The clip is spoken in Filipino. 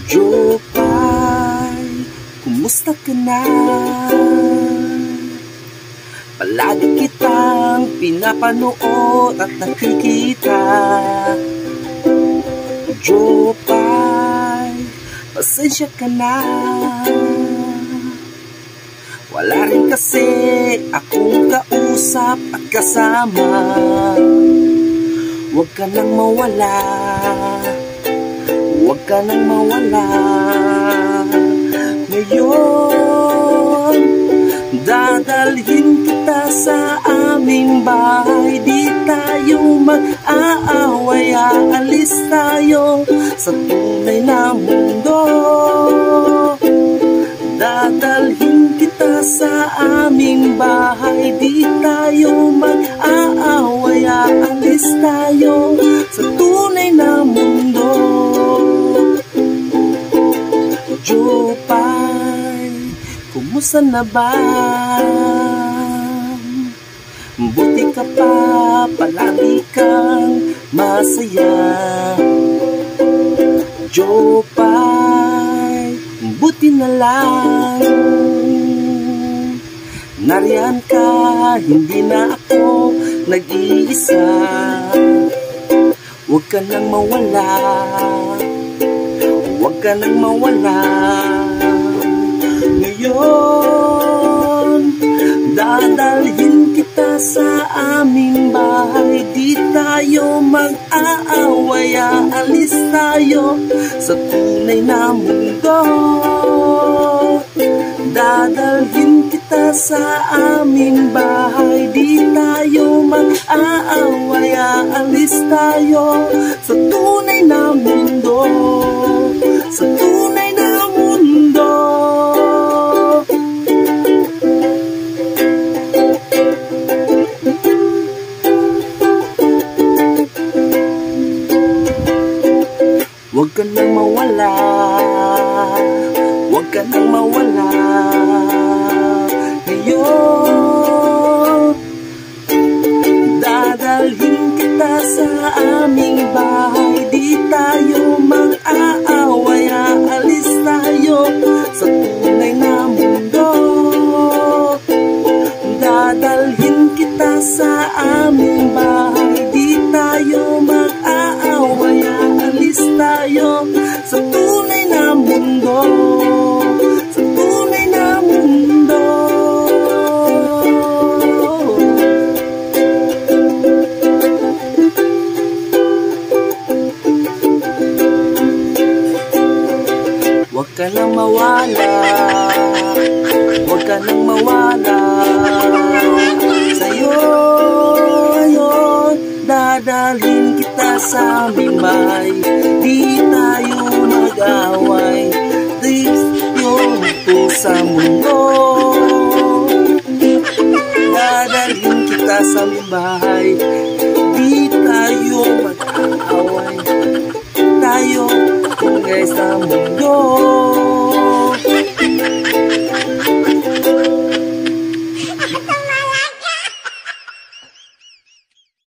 Jopay, kumusta ka na? Palagi kitang pinapanood at nakikita. Jopay, pasensya ka na. Wala rin kasi akong kausap at kasama. Huwag ka nang mawala, huwag ka nang mawala. Ngayon, dadalhin kita sa aming bahay. Di tayo mag-aaway, aalis tayo sa tunay na mundo. Dadalhin kita sa aming bahay. Di tayo mag-aaway, aalis tayo sa tunay na mundo. Jopay, kumusta na ba? Buti ka pa, palagi kang masaya. Jopay, buti na lang. Nariyan ka, hindi na ako nag-iisa. Huwag ka nang mawala, huwag ka nang mawala. Ngayon, dadalhin kita sa aming bahay. Di tayo mag-aaway, aalis tayo sa tunay na mundo. Dadalhin kita sa aming bahay. Di tayo mag-aaway, aalis tayo sa tunay na mundo. Sa tunay na mundo. Huwag ka nang mawala, huwag ka nang mawala. Ngayon, dadalhin kita sa aming bahay. Di tayo mag-aaway, aalis tayo sa tunay na mundo. Dadalhin kita sa aming bahay. Di tayo mag-aaway, aalis tayo sa tunay na mundo. Sa tunay na mundo. Huwag ka nang mawala, huwag ka nang mawala. Sa'yo, ayon, dadalhin kita sa aming bahay. Di tayo mag-away, dito sa mundo. Dadalhin kita sa aming bahay.